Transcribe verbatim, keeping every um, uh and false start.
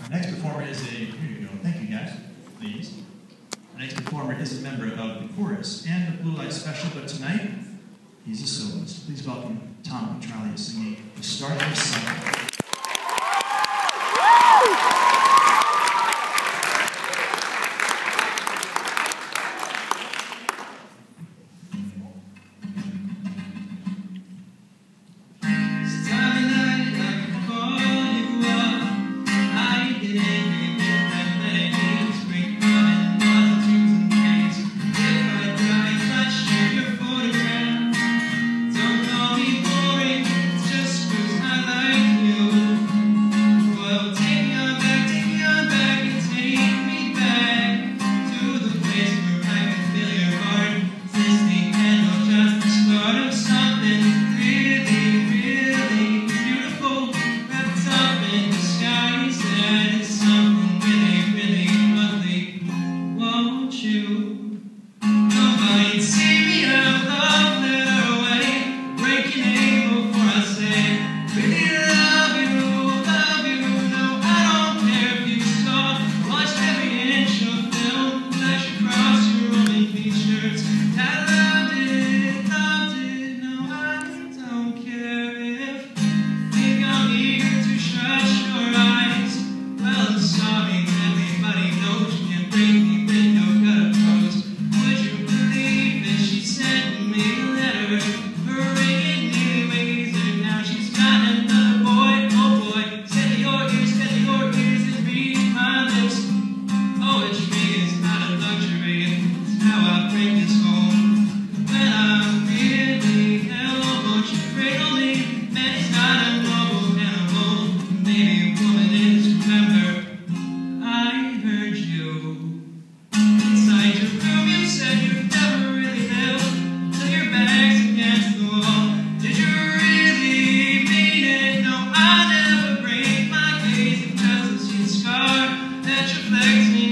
next performer is a, here you go, thank you guys, please. Our next performer is a member of the chorus and the Blue Light Special, but tonight, he's a soloist. Please welcome Tom Petralia singing The Starlight Song. That you flex me